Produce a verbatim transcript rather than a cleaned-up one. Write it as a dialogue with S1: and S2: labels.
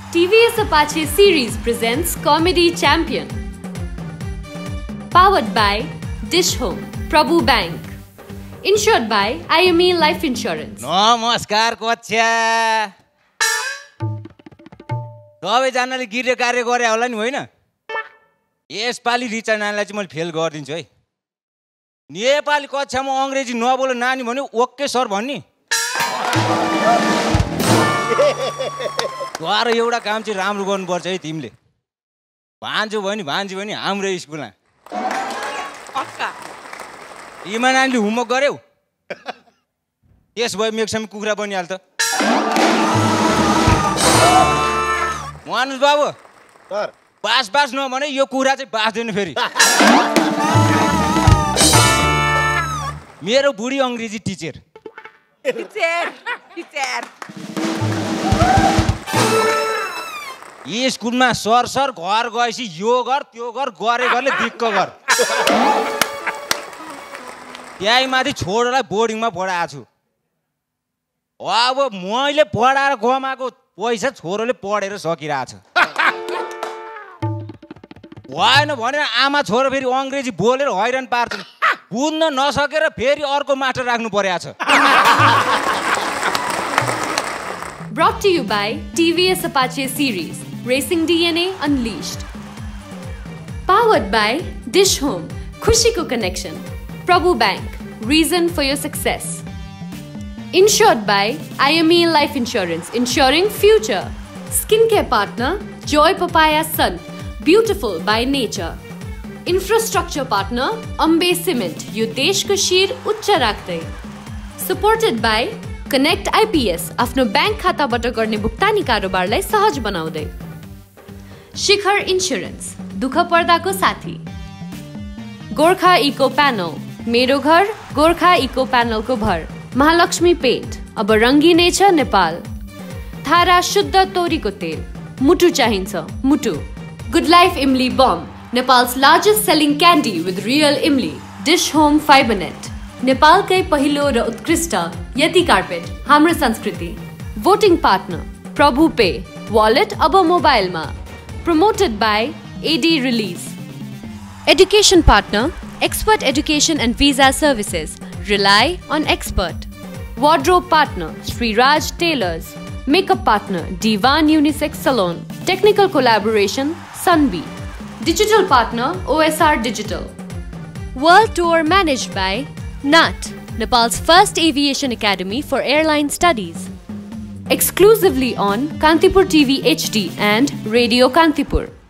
S1: T V S Apache Series presents Comedy Champion. Powered by Dish Home, Prabhu Bank. Insured by I M E Life Insurance.
S2: नमस्कार कोच्या सबैजनाले गिर्य कार्य गरे होला नि होइन यसपालि रिचा नानीलाई चाहिँ मैले फेल गरिदिन्छु है नेपाली कक्षामा अंग्रेजी नबोल्ने नानी भन्यो ओके सर भन्नी तर एउटा काम चाहिँ राम्रो गर्नुपर्छ है तिमीले भान्जो भयो नि भान्जी भयो नि हाम्रो स्कुलमा
S3: पक्का
S2: तिमी नानीले होमवर्क गर्यौ त्यस भए मेक्सम कुखुरा बनिहाल्छ मानुस बाबु
S4: सर
S2: बास बास नभने यो कुखुरा चाहिँ बास्दैन फेरि मेरो बुढी अंग्रेजी टिचर
S3: टिचर टिचर
S2: यी स्कुलमा सर सर घर गएपछि यो गर त्यो गर गरे गर्ले दिक्क गर त्यही माथि छोडेर बोर्डिङमा पढाएको छु अब मैले पढाएर कमाएको पैसा छोरोले पढेर सकिरहेछ भएन भनेर आमा छोरो फेरि अंग्रेजी बोलेर हैरान पार्छन् बुझ्न नसकेर फेरि अर्को मास्टर राख्नु परेको छ
S1: Brought to you by T V S Apache Series, Racing D N A Unleashed. Powered by Dish Home, Khushi Ko Connection. Prabhu Bank, reason for your success. Insured by I M E Life Insurance, ensuring future. Skincare partner, Joy Papaya Sun, beautiful by nature. Infrastructure partner, Ambe Cement, यो देशको शिर उच्च राख्दै. Supported by Connect I P S, आफ्नो bank खाताबाट गर्ने भुक्तानी कारोबारलाई सहज बनाउँदै. शिखर इन्स्योरेन्स, दुख पर्दाको साथी. गोर्खा इको प्यानल, मेरो घर गोर्खा इको प्यानलको भर. महालक्ष्मी पेन्ट, अब रङ्गिने छ नेपाल. थारा शुद्ध तोरीको तेल, मुटु चाहिन्छ मुटु. गुड लाइफ इमली बम, Nepal's largest selling candy with real imli. Dish Home Fibernet, नेपालकै पहिलो र उत्कृष्ट यति कार्पेट, हाम्रो संस्कृति. Voting partner, Prabhu Pay, wallet अब मोबाइलमा. Promoted by A D Release. Education partner, Expert Education and Visa Services. Rely on expert. Wardrobe partner, Sri Raj Tailors. Makeup partner, Divan Unisex Salon. Technical collaboration, Sunbee. Digital partner, O S R Digital. World Tour managed by N A T, Nepal's first aviation academy for airline studies. Exclusively on Kantipur T V H D and Radio Kantipur.